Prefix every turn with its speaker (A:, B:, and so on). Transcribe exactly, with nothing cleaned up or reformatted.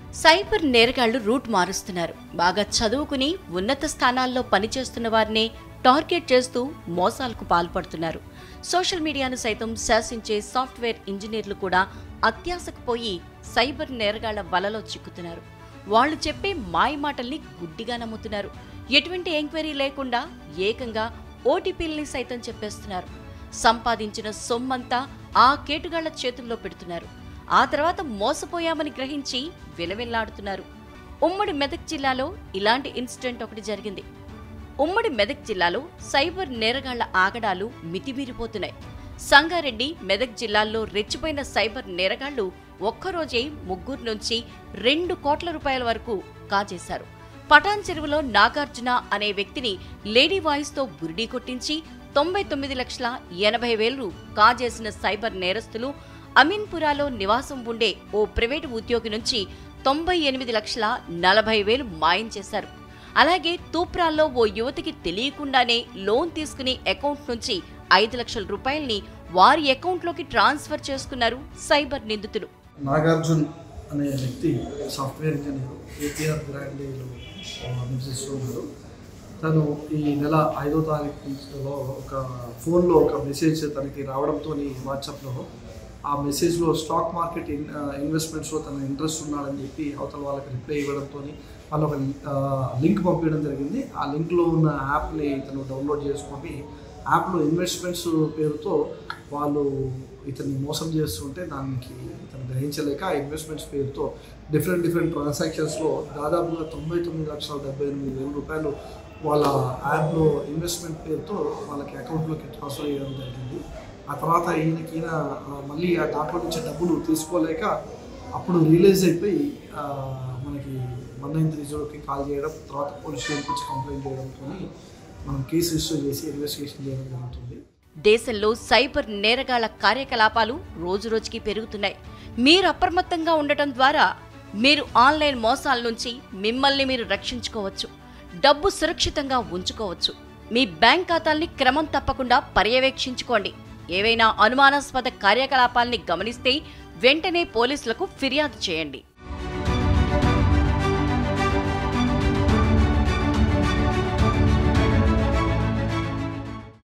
A: Cyber నేరగాళ్లు route మారుస్తున్నారు. బాగా చదువుకుని ఉన్నత స్థానాల్లో పనిచేస్తున్న వారినే టార్గెట్ చేస్తూ మోసాలకు పాల్పడుతున్నారు. సోషల్ మీడియాను సైతం శాసించే సాఫ్ట్వేర్ ఇంజనీర్లు కూడా అత్యాశకు పోయి సైబర్ నేరగాళ్ల వలలో చిక్కుతున్నారు. వాళ్లు చెప్పే మాయ మాటల్ని గుడ్డిగా నమ్ముతున్నారు. ఎటువంటి ఎంక్వైరీ లేకుండా ఏకంగా ఓటీపీల్ని సైతం చెప్పేస్తున్నారు. సంపాదించిన సొమ్మంతా ఆ కేటుగాళ్ల చేతుల్లో పెడుతున్నారు. ఆ తర్వాత మోసపోయామని గ్రహించి విలవిల్లాడుతున్నారు. ఉమ్మడి మెదక్ జిల్లాలో ఇలాంటి ఇన్సిడెంట్ ఒకటి జరిగింది. ఉమ్మడి మెదక్ జిల్లాలో సైబర్ నేరగాళ్ల ఆగడాలు మితిమీరిపోతున్నాయి. సంగారెడ్డి, మెదక్ జిల్లాల్లో రెచ్చిపోయిన సైబర్ నేరగాళ్లు ఒక్కరోజే ముగ్గురు నుంచి రెండు కోట్ల రూపాయల వరకు కాజేశారు. పటాన్ చెరువులో నాగార్జున అనే వ్యక్తిని లేడీ వాయిస్తో బురిడీ కొట్టించి తొంభై తొమ్మిది లక్షల ఎనభై వేలు కాజేసిన సైబర్ నేరస్తులు అమీన్పురాలో నివాసం ఉండే ఓ ప్రైవేటు ఉద్యోగి నుంచి తొంభై ఎనిమిది లక్షల నలభై వేలు మాయం చేశారు. అలాగే తూప్రాల్లో ఓ యువతికి తెలియకుండానే లోన్ తీసుకుని అకౌంట్ నుంచి ఐదు లక్షల రూపాయల్ని వారి అకౌంట్లోకి ట్రాన్స్ఫర్ చేసుకున్నారు సైబర్ నిందితులు.
B: నాగార్జున్ అనే వ్యక్తి సాఫ్ట్వేర్ ఇంజనీర్, ఏపీఆర్ బ్రాండీలో నివసిస్తున్నారు. తను ఈ నెల ఐదో తారీఖులో ఒక ఫోన్లో ఒక మెసేజ్ తనకి రావడంతో వాట్సాప్లో ఆ మెసేజ్లో స్టాక్ మార్కెట్ ఇన్ ఇన్వెస్ట్మెంట్స్లో తన ఇంట్రెస్ట్ ఉన్నాడని చెప్పి అవతల వాళ్ళకి రిప్లై ఇవ్వడంతో వాళ్ళు ఒక లింక్ పంపించడం జరిగింది. ఆ లింక్లో ఉన్న యాప్ని తను డౌన్లోడ్ చేసుకొని యాప్లో ఇన్వెస్ట్మెంట్స్ పేరుతో వాళ్ళు ఇతన్ని మోసం చేస్తుంటే దానికి ఇతను గ్రహించలేక ఆ ఇన్వెస్ట్మెంట్స్ పేరుతో డిఫరెంట్ డిఫరెంట్ ట్రాన్సాక్షన్స్లో దాదాపుగా తొంభై తొమ్మిది లక్షల డెబ్బై ఎనిమిది వేల రూపాయలు వాళ్ళ యాప్లో ఇన్వెస్ట్మెంట్ పేరుతో వాళ్ళకి అకౌంట్లోకి ట్రాన్స్ఫర్ చేయడం జరిగింది. ఆ తర్వాత ఈయనకి ఈయన మళ్ళీ ఆ దాంట్లో నుంచి డబ్బులు తీసుకోలేక అప్పుడు రిలీజ్ అయిపోయి మనకి వన్ నైన్ త్రీ జీరోకి కాల్ చేయడం, తర్వాత పోలీస్ స్టేషన్కి వచ్చి కంప్లైంట్ చేయడంతో మనం కేసు రిజిస్టర్ చేసి ఇన్వెస్టిగేషన్ చేయడం జరుగుతుంది.
A: దేశంలో సైబర్ నేరగాళ్ల కార్యకలాపాలు రోజురోజుకి పెరుగుతున్నాయి. మీరు అప్రమత్తంగా ఉండటం ద్వారా మీరు ఆన్లైన్ మోసాల నుంచి మిమ్మల్ని మీరు రక్షించుకోవచ్చు, డబ్బు సురక్షితంగా ఉంచుకోవచ్చు. మీ బ్యాంక్ ఖాతాల్ని క్రమం తప్పకుండా పర్యవేక్షించుకోండి. ఏవైనా అనుమానాస్పద కార్యకలాపాల్ని గమనిస్తే వెంటనే పోలీసులకు ఫిర్యాదు చేయండి.